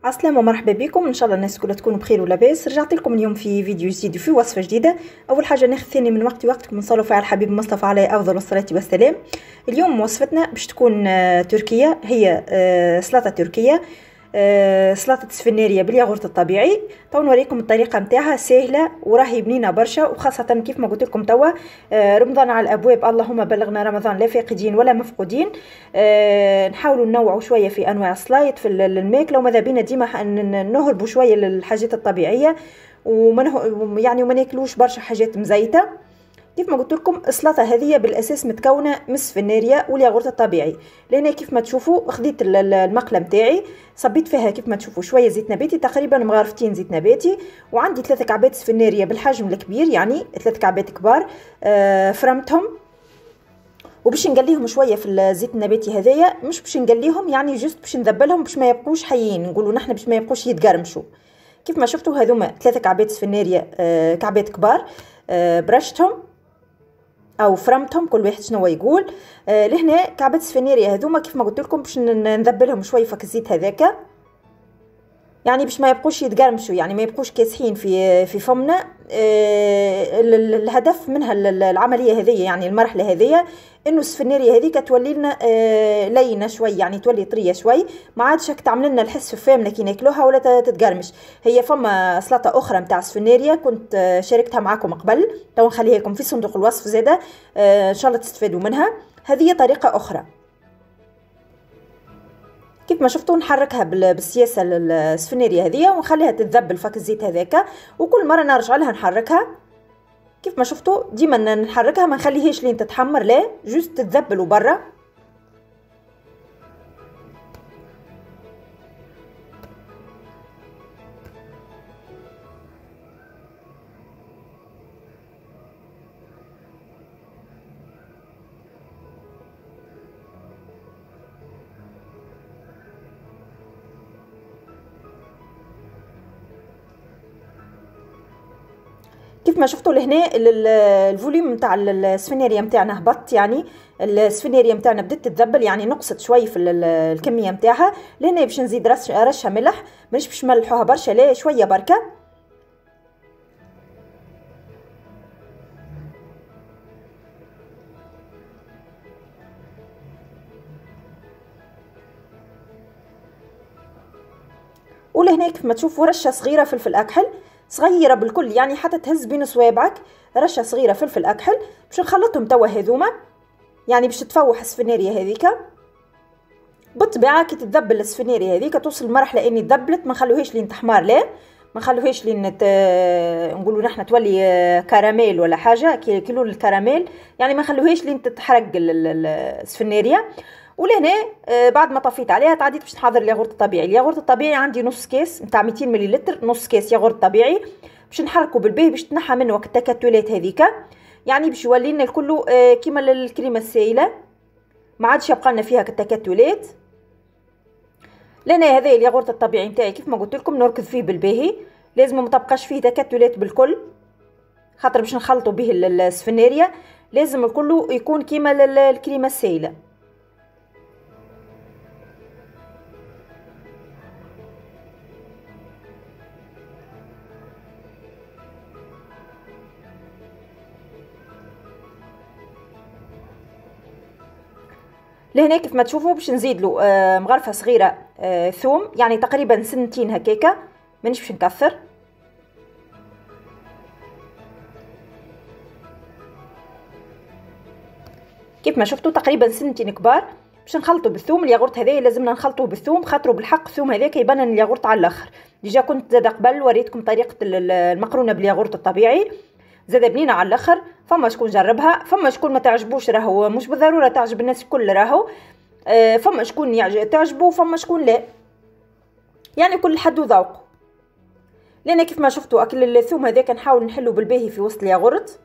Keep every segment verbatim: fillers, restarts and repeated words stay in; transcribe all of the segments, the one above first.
عسلامة ومرحبا بكم. ان شاء الله الناس كلها تكونوا بخير ولاباس. رجعت لكم اليوم في فيديو جديد وفي وصفه جديده. اول حاجه ناخذ ثاني من وقتي وقتكم نصلوا على الحبيب المصطفى عليه افضل الصلاه والسلام. اليوم وصفتنا باش تكون تركيه، هي سلطه تركيه، سلطه سفناريه بالياغورت الطبيعي. تو نوريكم الطريقه نتاعها، سهله وراهي بنينه برشا، وخاصه كيف ما قلت لكم توا رمضان على الابواب، اللهم بلغنا رمضان لا فاقدين ولا مفقودين. نحاولوا ننوعوا شويه في انواع السلايط في الماكله، وماذا بينا ديما نهربوا شويه للحاجات الطبيعيه، وما يعني وما ناكلوش برشا حاجات مزيته. كيف ما قلت لكم السلطه هذه بالاساس متكونه من السفناريه والياغورت الطبيعي. لهنا كيف ما تشوفوا خديت المقله نتاعي، صبيت فيها كيف ما تشوفوا شويه زيت نباتي، تقريبا مغرفتين زيت نباتي، وعندي ثلاثه كعبات سفناريه بالحجم الكبير، يعني ثلاث كعبات كبار. آه فرمتهم وباش نقليهم شويه في الزيت النباتي هذايا، مش باش نقليهم يعني جست باش نذبلهم باش ما يبقوش حيين، نقولوا نحن باش ما يبقوش يتقرمشوا. كيف ما شفتوا هذوما ثلاثه كعبات سفناريه، آه كعبات كبار، آه برشتهم او فرمتهم، كل واحد شنو يقول. آه لهنا كعبات السفناريه هذوما كيف ما قلت لكم باش نذبلهم شويه فك الزيت هذاك، يعني باش ما يبقوش يتقرمشوا، يعني ما يبقوش كاسحين في في فمنا. آه الهدف منها العمليه هذه، يعني المرحله هذه، انه السفناريه هذيك تولي لنا آه لينه شوي، يعني تولي طريه شوي، ما عادش تعمل لنا الحس في فمنا كي ناكلوها ولا تتقرمش. هي فما سلطه اخرى نتاع السفناريه كنت آه شاركتها معكم قبل، تو نخليها لكم في صندوق الوصف زاده، آه ان شاء الله تستفادوا منها. هذه طريقه اخرى. كيف ما شفتوا نحركها بالسياسه السفناريه هذه ونخليها تتذبل فك الزيت هذاك، وكل مره نرجع لها نحركها. كيف ما شفتوا ديما نحركها، ما نخليهاش لين تتحمر، لا جوست تتذبل وبرا. كيف ما شفتوا لهنا الفوليوم نتاع السفناريه نتاعنا هبط، يعني السفناريه نتاعنا بدات تتذبل، يعني نقصت شوي في الكميه نتاعها. لهنا باش نزيد رشه ملح، مانيش باش نملحوها برشا، لا شويه بركه. ولهنا كيف ما تشوفوا رشه صغيره فلفل اكحل، صغيره بالكل، يعني حتى تهز بين صوابعك، رشه صغيره فلفل اكحل. باش نخلطهم توا هذوما، يعني باش تفوح السفناريه هذيك. بالطبيعه كي تتذبل السفناريه هذيك توصل لمرحله اني تذبلت، ما نخلوهاش لين تحمار، لا ما نخلوهاش لين ت... نقولوا نحن تولي كراميل ولا حاجه كي لون الكراميل، يعني ما نخلوهاش لين تتحرق السفناريه. ولهنا بعد ما طفيت عليها تعديت باش نحضر الياغورت الطبيعي. الياغورت الطبيعي عندي نص كاس نتاع مئتين مليلتر، نص كاس ياغورت طبيعي، باش نحركه بالبيه باش تنحى منه وقت التكتلات هذيك، يعني باش يولي لنا الكل كيما الكريمه السائله، ما عادش يبقى لنا فيها كالتكتلات. لنا هذا الياغورت الطبيعي نتاعي كيف ما قلت لكم نركض فيه بالباهي، لازم ما تبقاش فيه تكتلات بالكل، خاطر باش نخلطوا به السفناريه لازم الكل يكون كيما الكريمه السائله. لهنا كيف ما تشوفوا باش نزيد له آه مغرفه صغيره آه ثوم، يعني تقريبا سنتين هكاكا، مانيش باش نكثر. كيف ما شفتوا تقريبا سنتين كبار، باش نخلطوا بالثوم. الياغورت هذايا لازمنا نخلطوه بالثوم، خاطروا بالحق الثوم هذاك يبان الياغورت على الاخر. ديجا كنت زاد قبل وريتكم طريقه المقرونه بالياغورت الطبيعي، زاد بنينه على الاخر. فما شكون جربها، فما شكون ما تعجبوش، راهو مش بالضروره تعجب الناس الكل، راهو آه فما شكون يعجب تعجبه فما شكون لا، يعني كل حد وذوقه. لان كيف ما شفتوا اكل الثوم هذاك نحاول نحلو بالباهي في وسط الياغورت.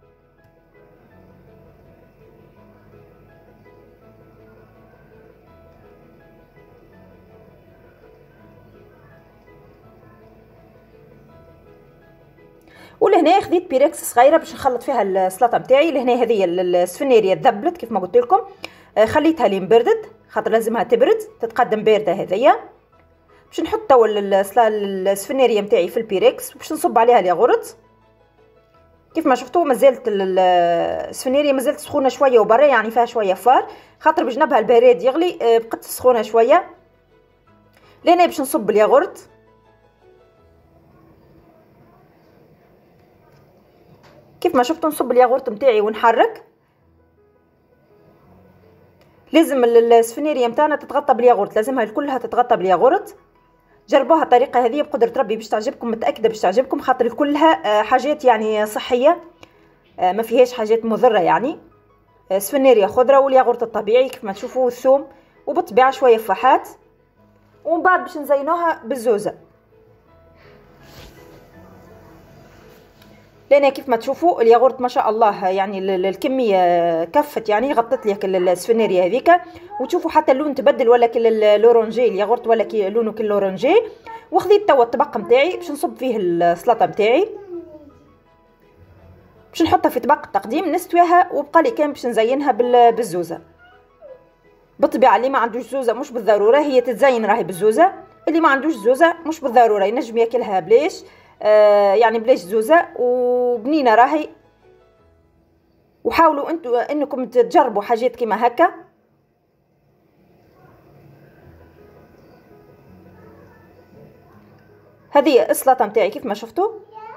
ولهنا خديت بيركس صغيره باش نخلط فيها السلطه نتاعي. لهنا هذه السفناريه تذبلت كيف ما قلت لكم، خليتها لين بردت خاطر لازمها تبرد، تتقدم بارده هذيا. باش نحط توا السفناريه نتاعي في البيركس باش نصب عليها الياغورت. كيف ما شفتوا مازالت السفناريه مازالت سخونه شويه وبرا، يعني فيها شويه فار، خاطر بجنبها البراد يغلي بقت سخونه شويه. لهنا باش نصب الياغورت. كيف ما شفتوا نصب الياغورت نتاعي ونحرك. لازم السفناريه نتاعنا تتغطى بالياغورت، لازمها كلها تتغطى بالياغورت. جربوها الطريقه هذه بقدره ربي باش تعجبكم، متاكده باش تعجبكم، خاطر كلها حاجات يعني صحيه، ما فيهاش حاجات مضره. يعني سفناريه خضره والياغورت الطبيعي كيف ما تشوفوا، الثوم وبالطبيعه شويه فاحات، ومن بعد باش نزينوها بالزوزه. لأن كيف ما تشوفوا الياغورت ما شاء الله يعني الكميه كفت، يعني غطت لك السفناريه هذيك، وتشوفوا حتى اللون تبدل ولا كل اللورونجي الياغورت ولا كي لونه كل لورونجي. وخذيت توا الطبق نتاعي باش نصب فيه السلطه نتاعي، باش نحطها في طبق التقديم نستويها، وبقى لي كان باش نزينها بالزوزه. بالطبيعه اللي ما عندوش زوزه مش بالضروره هي تتزين راهي بالزوزه، اللي ما عندوش زوزه مش بالضروره ينجم ياكلها بلاش، آه يعني بلاش زوزه، وبنينه راهي. وحاولوا انتم انكم تجربوا حاجات كيما هكا. هذه السلطه نتاعي كيف ما شفتوا.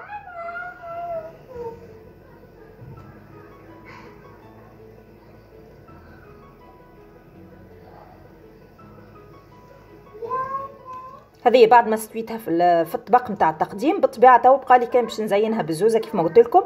هذه بعد ما استويتها في في الطبق نتاع التقديم. بالطبيعه تو بقى لي كان باش نزينها بالزوزه كيف ما قلت لكم.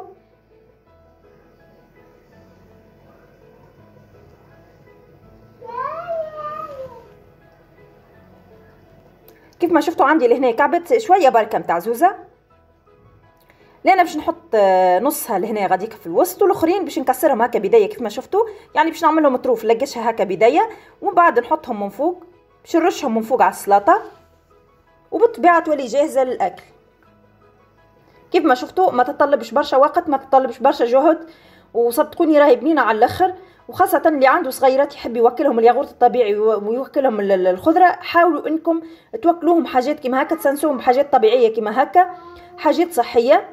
كيف ما شفتوا عندي لهنا كعبت شويه بركه نتاع زوزه. لأنا باش نحط نصها لهنا غاديك في الوسط، والاخرين باش نكسرهم هكا بدايه كيف ما شفتوا، يعني باش نعمل لهم طروف نلقشها هكا بدايه، ومن بعد نحطهم من فوق باش نرشهم من فوق على السلطه، وبالطبيعه تولي جاهزه للاكل. كيف ما شفتوا ما تطلبش برشا وقت، ما تطلبش برشا جهد، وصدقوني راهي بنينه على الاخر. وخاصه اللي عنده صغيرات يحب يوكلهم الياغورت الطبيعي ويوكلهم الخضره، حاولوا انكم توكلوهم حاجات كيما هكا، تسنسوهم بحاجات طبيعيه كيما هكا، حاجات صحيه.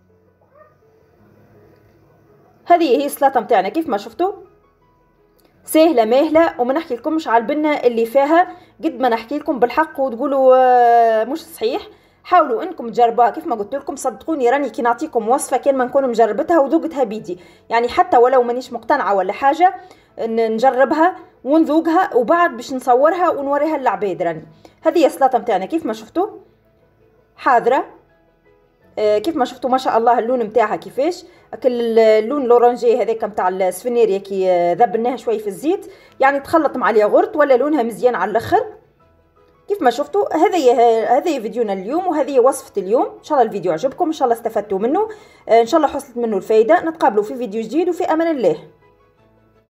هذه هي السلطه نتاعنا كيف ما شفتوا، سهله ماهله، وما نحكي لكمش على البنه اللي فيها قد ما نحكي لكم بالحق وتقولوا مش صحيح. حاولوا انكم تجربوها كيف ما قلت لكم. صدقوني راني كي نعطيكم وصفه كان ما نكون مجربتها وذوقتها بيدي، يعني حتى ولو مانيش مقتنعه ولا حاجه نجربها ونذوقها، وبعد باش نصورها ونوريها للعباد. راني هذه السلطه نتاعنا كيف ما شفتوا حاضره، كيف ما شفتوا ما شاء الله اللون نتاعها كيفاش، كل اللون الاورانجي هذاك نتاع السفناريه كي ذبلناها شويه في الزيت، يعني تخلط مع الياغورت ولا لونها مزيان على الاخر. كيف ما شفتوا هذه هذه فيديونا اليوم، وهذه وصفه اليوم. ان شاء الله الفيديو عجبكم، ان شاء الله استفدتوا منه، ان شاء الله حصلت منه الفايده. نتقابلوا في فيديو جديد، وفي امان الله.